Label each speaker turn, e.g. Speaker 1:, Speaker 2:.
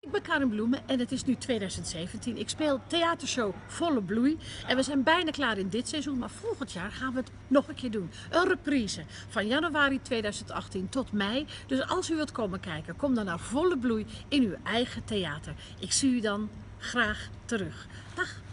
Speaker 1: Ik ben Karin Bloemen en het is nu 2017. Ik speel theatershow Volle Bloei en we zijn bijna klaar in dit seizoen, maar volgend jaar gaan we het nog een keer doen. Een reprise van januari 2018 tot mei. Dus als u wilt komen kijken, kom dan naar Volle Bloei in uw eigen theater. Ik zie u dan graag terug. Dag!